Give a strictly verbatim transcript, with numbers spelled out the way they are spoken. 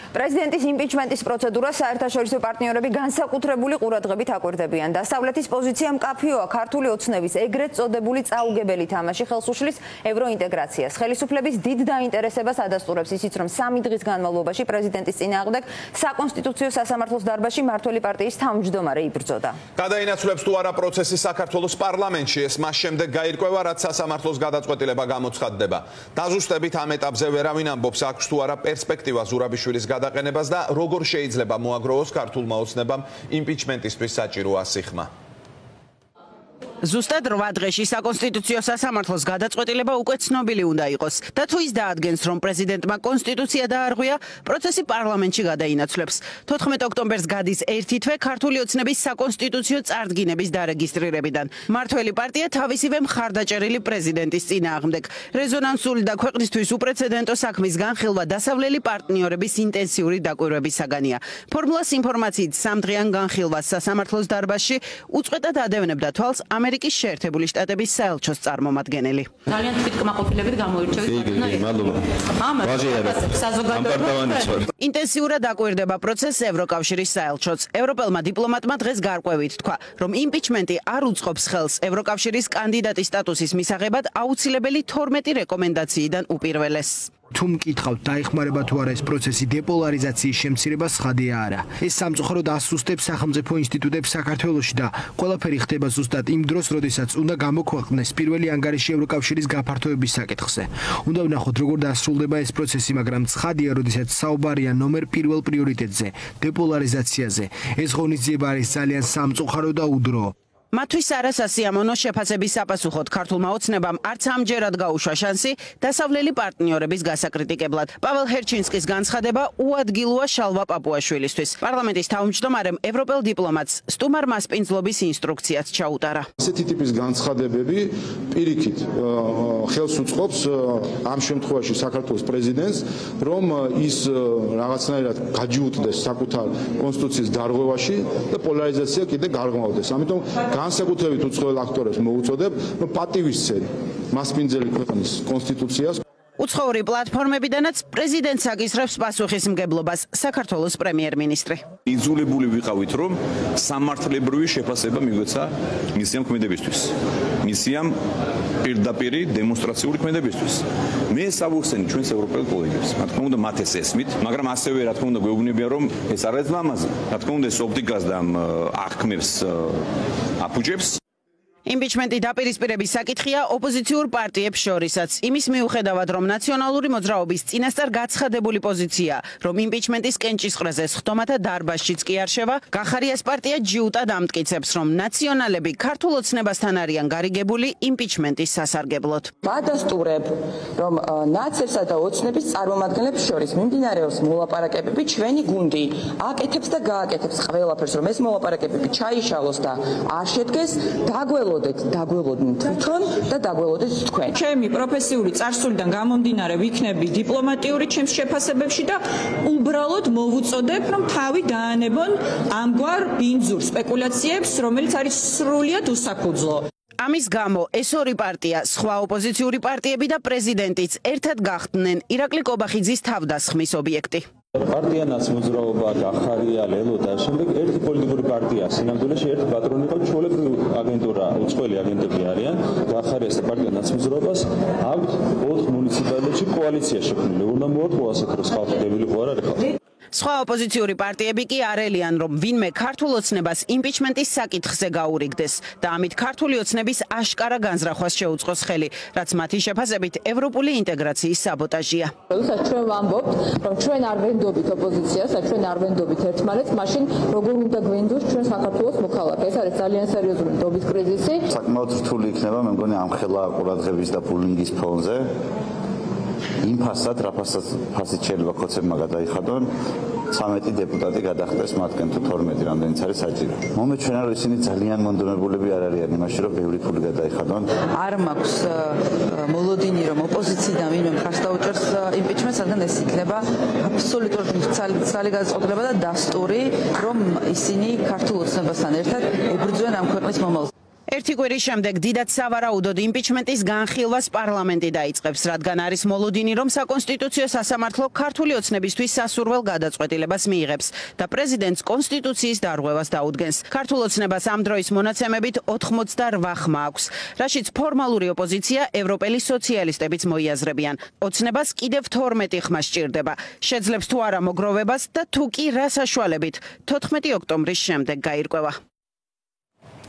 პრეზიდენტის იმპიჩმენტის პროცედურას საერთაშორისო პარტნიორები განსაკუთრებული ყურადღებით აკვირდებიან. დასავლეთის პოზიცია მკაფიოა ქართული ოცნების ეგრეთ წოდებული წაუგებელი თამაში ხელს უშლის ევროინტეგრაციას. ხელისუფლების დიდ დაინტერესებას ადასტურებს ისიც, რომ სამი დღის განმავლობაში პრეზიდენტის წინააღმდეგ საკონსტიტუციო სასამართლოს დარბაზში მმართველი პარტიის თავმჯდომარე იბრძოდა. გადაინაცვლებს თუ არა პროცესი საქართველოს პარლამენტში, ეს მას შემდეგ გაირკვევა, რაც სასამართლოს გადაწყვეტილება გამოცხადდება. დაზუსტებით ამ ეტაპზე ვერავინ ამბობს, აქვს თუ არა პერსპექტივა ზურაბიშვილის გადაყენებას და როგორ შეიძლება მოაგროვოს ქართულმა ოცნებამ იმპიჩმენტისთვის საჭირო ასიხმა. ზუსტად რვა დღეში საკონსტიტუციო სასამართლოს გადაწყვეტილება უკვე ცნობილი უნდა იყოს და თუ ის დაადგენს, რომ პრეზიდენტმა კონსტიტუცია დაარღვია, პროცესი პარლამენტში გადაინაცვლებს. თოთხმეტ ოქტომბერს გადის ერთი თვე ქართული ოცნების საკონსტიტუციო წარდგინების დარეგისტრირებიდან. მმართველი პარტია თავისივე მხარდაჭერილი პრეზიდენტის წინააღმდეგ. რეზონანსული და ქვეყნისთვის უპრეცედენტო საქმის განხილვა დასავლელი პარტნიორების ინტენსიური დაკვირვების საგანია. ფორმულას ინფორმაციით სამდღიან განხილვას სასამართლოს დარბაზში უწყვეტად ადევნებდა თვალს ამერიკის შეერთებული შტატების საელჩოს წარმომადგენელი. ძალიან თვით კმაყოფილებით გამოირჩევით საზოგადოებრივ. ინტენსიურად აკვირდება პროცესს ევროკავშირის საელჩოც. ევროპელმა დიპლომატმა დღეს გარკვევით თქვა, რომ იმპიჩმენტი არ უწყობს ხელს ევროკავშირის კანდიდატის სტატუსის მისაღებად აუცილებელი თორმეტი რეკომენდაციიდან უპირველეს. თუ მკითხავთ, დაიხმარება თუ არა ეს პროცესი დეპოლარიზაციის შემცირება სხადია არა. ეს სამწუხაროდ ასუსტებს სახელმწიფო ინსტიტუტებს საქართველოში და ყველაფერი ხდება ზუსტად იმ დროს, როდესაც უნდა გამოქვეყნდეს პირველი ანგარიში ევროკავშირის გაფართოების საკითხზე. უნდა ვნახოთ, როგორ დასრულდება ეს პროცესი, მაგრამ ცხადია, როდესაც საუბარია ნომერ პირველ პრიორიტეტზე, დეპოლარიზაციაზე. ეს ღონისძიება არის ძალიან სამწუხარო და უდრო. მათთვის არასასიამოვნო შეფასების საპასუხოდ ქართულმა ოცნებამ არც ამჯერად გაუშვა შანსი დასავლელი პარტნიორების გასაკრიტიკებლად. პაվել ჰერჩინსკის განცხადება უადგილოა შალვა პაპუაშვილისთვის. პარლამენტის თავმჯდომარემ ევროპელ დიპლომატს სტუმარ მასპინძლობის ინსტრუქციაც ჩაუტარა. ესეთი ტიპის განცხადებები პირიქით ხელს უწყობს ამ შემთხვევაში საქართველოს პრეზიდენტს, რომ ის რაღაცნაირად გაჯიუტდეს საკუთარ კონსტიტუციის დარღვევაში და პოლარიზაცია კიდე გარღვევდეს. ამიტომ განსაკუთრებით უცხოელ აქტორებს მოუწოდებ, რომ პატივისცემ მასპინძელი ქვეყნის კონსტიტუციას. უცხოური პლატფორმებიდანაც პრეზიდენტს აკისრებს პასუხისმგებლობას საქართველოს პრემიერ-მინისტრი. იძულებული ვიყავით, რომ სამართლებრივი შეფასება მიგვეცა მისიამ ქმედებისთვის. მისიამ პირდაპირი დემონსტრაციული ქმედებისთვის. მე სავუხსენი ჩვენს ევროპელ კოლეგებს. რა თქმა უნდა, მათ ეს ესმით, მაგრამ ასევე რა თქმა უნდა გვეუბნებია, რომ ეს არ არის ლამაზი. რა თქმა უნდა, ეს ოპტიკას და აღქმებს აფუჭებს. იმპიჩმენტი დაპირისპირების საკითხია ოპოზიციურ პარტიებს შორისაც. იმის მიუხედავად, რომ ნაციონალური მოძრაობის წინასწარ გაცხადებული პოზიცია, რომ იმპიჩმენტის კენჭისყრაზე სხდომათა დარბაზშიც კი არ შევა, გახარიას პარტია ჯიუტად ამტკიცებს, რომ ნაციონალები ქართულ ოცნებასთან არიან გარიგებული იმპიჩმენტის სასარგებლოდ. ვადასტურებ, რომ ნაცებსა და ოცნების წარმომადგენლებს შორის მიმდინარეობს მოლაპარაკებები, ჩვენი გუნდი აკეთებს და გააკეთებს ყველაფერს, რომ ეს მოლაპარაკებები ჩაიშალოს და არ შედგეს, დაგველოდეთ დაგველოდნენ თვითონ და დაგველოდეთ თქვენ. ჩემი პროფესიული წარსულიდან გამომდინარე ვიქნები დიპლომატიური ჩემს შეფასებებში და უბრალოდ მოვუწოდებ, რომ თავი დაანებონ ამგვარ ბინძურ სპეკულაციებს, რომელიც არის სრულიად უსაფუძვლო. ამის გამო ეს ორი პარტია, სხვა ოპოზიციური პარტიები და პრეზიდენტიც ერთად გახდნენ ირაკლი კობახიძის თავდასხმის ობიექტი. პარტია ნაცმოძრაობა, გახარია, ლელო და შემდეგ ერთი პოლიტიკური პარტია. სინამდვილეში ერთი პატრონი ყავს ჩვეულებრივი აგენტურა, უცხოელი აგენტები არიან. გახარიას და პარტია ნაცმოძრაობას აქვთ ოთხ მუნიციპალიტეტში კოალიცია შექმნილი. უნდა მოვატყუა ასეთ დროს ხალხი დებილი ხო არ არის ხალხი. სხვა ოპოზიციური პარტიები კი არელიან, რომ ვინმე ქართულ ოცნებას იმპიჩმენტის საკითხზე გაურიგდეს და ამით ქართული ოცნების აშკარა განზრახვას შეუწყოს ხელი, რაც მათი შეფასებით ევროპული ინტეგრაციის საბოტაჟია. როდესაც ჩვენ ვამბობთ, რომ ჩვენ არ ვენდობით ოპოზიციას, და ჩვენ არ ვენდობით ერთმანეთს, მაშინ როგორ უნდა გვენდოს ჩვენ საქართველოს მოქალაქე? ეს არის ძალიან სერიოზული ნდობის კრიზისი. საკმაოდ რთული იქნება, მე მგონი ამ ხელა ყურადღების და ბულინგის ფონზე. იმ ფასად, რა ფასად ფასით შეიძლება ხოცებმა გადაიხადონ, ცამეტი დეპუტატი გადახდეს მათგან თუ თორმეტი რამდენიც არის საჭირო. მომეჩვენა რომ ისინი ძალიან მონდომებულები არ არიან იმაში, რომ ბევრი ფული გადაიხადონ. არ მაქვს მოლოდინი, რომ ოპოზიციიდან ვინმე მხარს დაუჭერს იმპიჩმენტს, რადგან ეს იქნება აბსოლუტურად მცალი გადაწყვეტილება და დასტური, რომ ისინი ქართულ ოცნებასთან ერთად ებრძვიან ამ ქვეყნის მომავალს. ერთი კვირის შემდეგ დიდად სავარაუდოდ იმპიჩმენტის განხილვას პარლამენტი დაიწყებს, რადგან არის მოლოდინი, რომ საკონსტიტუციო სასამართლო ქართული ოცნებისთვის სასურველ გადაწყვეტილებას მიიღებს და პრეზიდენტს კონსტიტუციის დარღვევას დაუდგენს. ქართულ ოცნებას ამ დროის მონაცემებით ოთხმოცდაოთხ ხმა აქვს, რაშიც ფორმალური ოპოზიცია ევროპელი სოციალისტებიც მოიაზრებიან. ოცნებას კიდევ თორმეტი ხმა სჭირდება. შეძლებს თუ არა მოგროვებას და თუ კი რა საშუალებით თოთხმეტი ოქტომბრის შემდეგ გაირკვევა.